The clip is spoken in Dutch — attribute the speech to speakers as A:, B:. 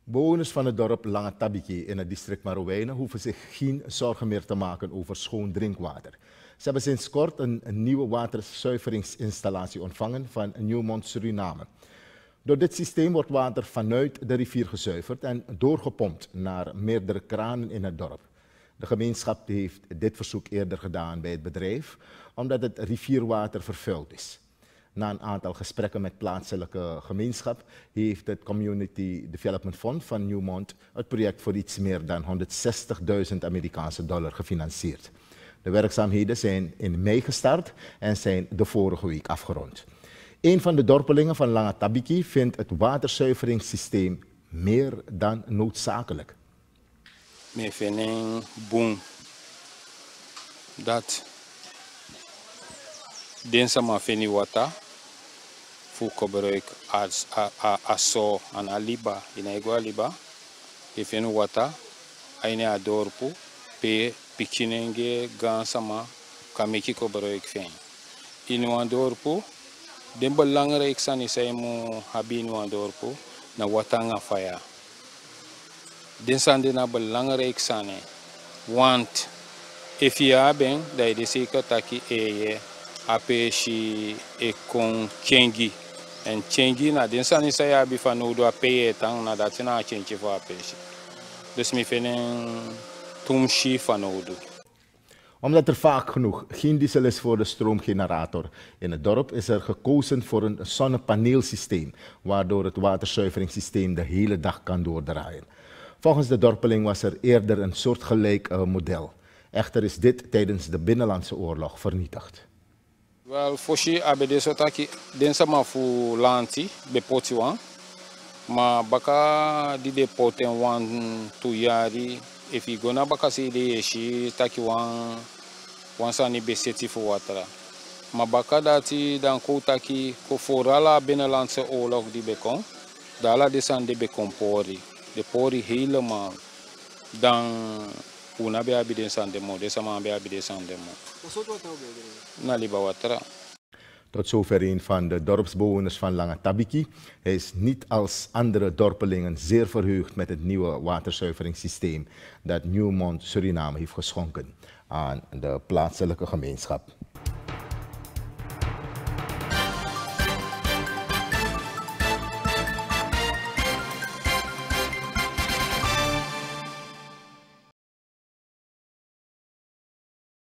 A: Bewoners van het dorp Lange Tabiki in het district Marowijnen hoeven zich geen zorgen meer te maken over schoon drinkwater. Ze hebben sinds kort een nieuwe waterzuiveringsinstallatie ontvangen van Newmont, Suriname. Door dit systeem wordt water vanuit de rivier gezuiverd en doorgepompt naar meerdere kranen in het dorp. De gemeenschap heeft dit verzoek eerder gedaan bij het bedrijf, omdat het rivierwater vervuild is. Na een aantal gesprekken met plaatselijke gemeenschap heeft het Community Development Fund van Newmont het project voor iets meer dan $160.000 Amerikaanse dollar gefinancierd. De werkzaamheden zijn in mei gestart en zijn de vorige week afgerond. Een van de dorpelingen van Lange Tabiki vindt het waterzuiveringssysteem meer dan noodzakelijk.
B: Ik vind het boem dat deze maar vind water voor gebruik als zo aan aliba in eigen aliba. Ik vind water in het dorp pe pikinenge gansama kan ik gebruik vinden. In het dorp de belangrijkste is dat je hebben in het dorp na water nga fire. Dit zijn de belangrijkste, want if je hebt, dat je zeker dat je apeshi e kon chengi en chengi na dit zijn is dat je hebt van nodig apeshi tang na dat je na chengi voor apeshi. Dus ik vind een tumshi van nodig.
A: Omdat er vaak genoeg geen diesel is voor de stroomgenerator in het dorp, is er gekozen voor een zonnepaneelsysteem, waardoor het waterzuiveringssysteem de hele dag kan doordraaien. Volgens de dorpeling was er eerder een soortgelijk model. Echter is dit tijdens de Binnenlandse Oorlog vernietigd.
B: Wel, voor je hebben deze taki, deze maar voor lanti, bepotiwan, maar baka die de poten wan tuyari, if je gona baka si de shi taki wan sani beseti voor water. Maar baka dati dan ko taki ko forala Binnenlandse Oorlog die bekon, dala desan de bekon pori. De pori helemaal dan una be abide sandemo, deze man be abide sandemo. Na liba watera.
A: Tot zover een van de dorpsbewoners van Lange Tabiki. Hij is niet als andere dorpelingen zeer verheugd met het nieuwe waterzuiveringssysteem dat Newmont Suriname heeft geschonken aan de plaatselijke gemeenschap.